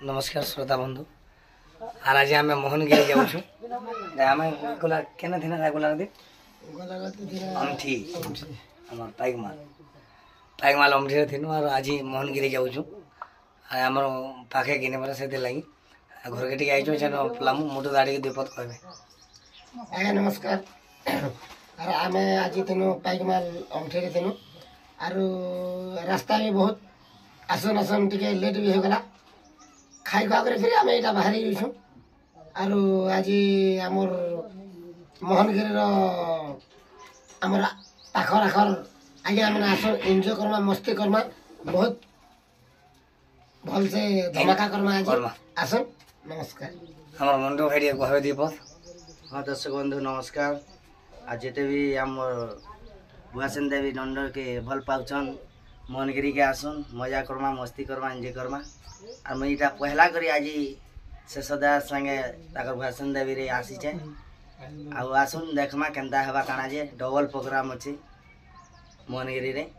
नमस्कार श्रोता बंधु आर आज आम मोहनगिरी जाऊँ आम गला के गला अमठी आम पाइकमाल अमठी थी और आज मोहनगिरी जाऊँ आम पाखे किने पड़े से लगी घर के आई पलामु मोटू दाड़ी दुपद कहे आज्ञा नमस्कार आम आज तीनों पाइकमाल अमठी थी आर रास्ता भी बहुत आसन आसन टे लेट भी होगला खाई खुआ कर फिर आम यहाँ बाहरी जाइछुँ आर आज आमर मोहनगिरी आमर पाखर आखर आज्ञा मैंने आस एंजॉय करमा मस्ती करमा बहुत भल से धमाका करमा आज आसन नमस्कार हमार मंडो भाई कहे दीपक। हाँ दर्शक बंधु नमस्कार आज जिते भी आम भुआसेन देवी नंदर के भल पाउछन मोहनगिरी के आसन मजा करमा मस्ती करमा एंजॉय करमा और मुझे यहाँ पहला करी आज शेषदार संगे भुआसेन देवी रे आसीचे आसन देखमा केन्ता हेबा काना जे डबल प्रोग्राम अच्छे मोहनगिरी रे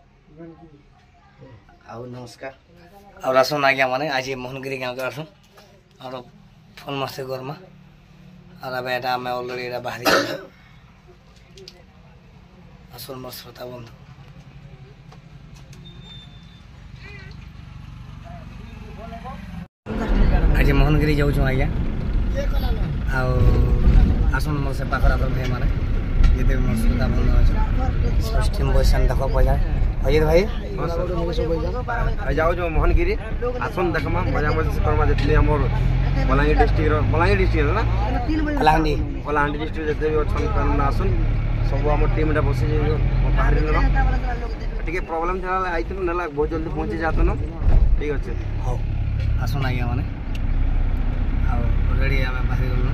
आउ नमस्कार और आसन आज्ञा माने आज मोहनगिरी गाँव के आसन और फल मस्ती करमा और अब यहाँ आम अलरेडी बाहरी आसन मोर श्रोता बंधु आज मोहनगिरी जाऊँ आज्ञा आसन मोर से पाखर आखर भाई मैंने जिते मोर श्रोता बंधु अच्छे षष्ठी बैसान देख बजा अजित भाई जाऊ मोहनगिरी आसन देखमा मजा मजा करमा जितने आम बलांगीर डिस्ट्रिक्ट ना कलाहांडी डिस्ट्रिक्ट जिते भी अच्छन आसन सब आम टीम बसी बाहर टे प्रोब्लेम था आई ना बहुत जल्दी पहुँची जातन ठीक अच्छे हाँ आसन आज्ञा मैंने ऑलरेडी आम बाहर गलु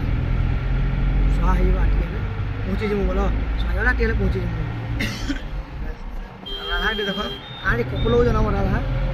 पहुँची जी बोल पहुँची राधा देख आगे कपल हो राधा